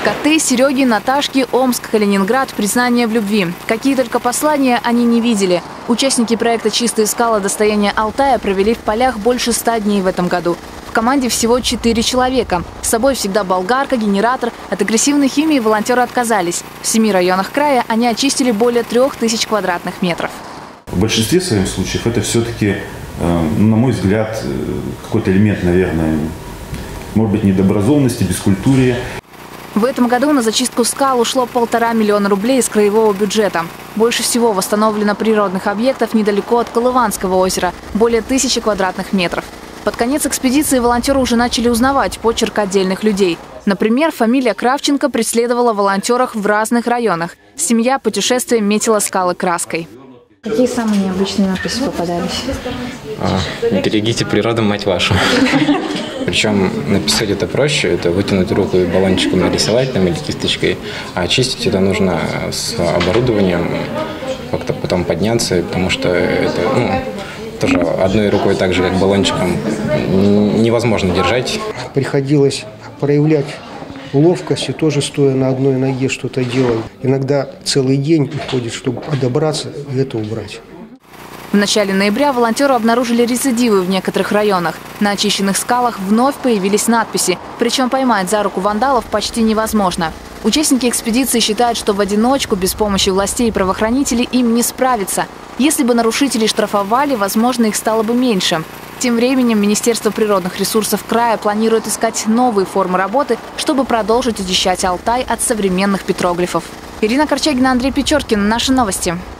Коты, Сереги, Наташки, Омск, Калининград, признание в любви. Какие только послания они не видели. Участники проекта «Чистые скалы. Достояние Алтая» провели в полях больше 100 дней в этом году. В команде всего 4 человека. С собой всегда болгарка, генератор. От агрессивной химии волонтеры отказались. В 7 районах края они очистили более 3000 квадратных метров. В большинстве своих случаев это все-таки, на мой взгляд, какой-то элемент, наверное, может быть, недобразованности, бескультурия. В этом году на зачистку скал ушло 1,5 миллиона рублей из краевого бюджета. Больше всего восстановлено природных объектов недалеко от Колыванского озера – более 1000 квадратных метров. Под конец экспедиции волонтеры уже начали узнавать почерк отдельных людей. Например, фамилия Кравченко преследовала волонтеров в разных районах. Семья путешествием метила скалы краской. Какие самые необычные надписи попадались? Берегите природу, мать вашу. Причем написать это проще, это вытянуть руку и баллончиком нарисовать там или кисточкой, а очистить это нужно с оборудованием, как-то потом подняться, потому что это тоже одной рукой так же, как баллончиком, невозможно держать. Приходилось проявлять ловкость и тоже стоя на одной ноге что-то делать. Иногда целый день уходит, чтобы подобраться и это убрать. В начале ноября волонтеры обнаружили рецидивы в некоторых районах. На очищенных скалах вновь появились надписи. Причем поймать за руку вандалов почти невозможно. Участники экспедиции считают, что в одиночку, без помощи властей и правоохранителей, им не справиться. Если бы нарушителей штрафовали, возможно, их стало бы меньше. Тем временем Министерство природных ресурсов края планирует искать новые формы работы, чтобы продолжить очищать Алтай от современных петроглифов. Ирина Корчагина, Андрей Печоркин. Наши новости.